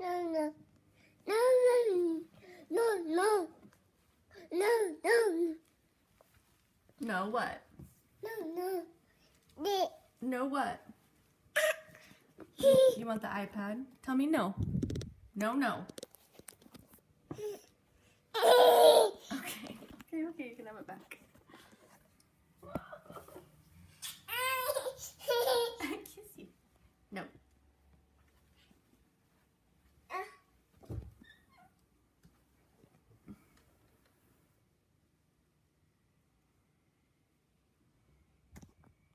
no, no, no, no, no, no, no, No what? no, no. No what? You want the iPad? Tell me no. No, no.